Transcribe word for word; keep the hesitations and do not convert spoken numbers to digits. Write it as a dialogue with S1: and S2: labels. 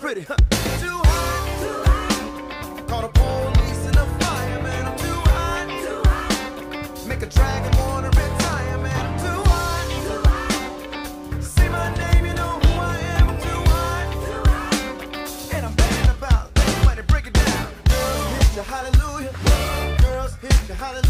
S1: pretty. Huh? Too hot, too hot. Call the police and the fireman. I'm too hot, too hot. Make a dragon wanna retire, man. I'm too hot, too hot. Say my name, you know who I am. I'm too hot, too hot. And I'm bad about. Everybody break it down. Girls hit the hallelujah. Girls hit the hallelujah.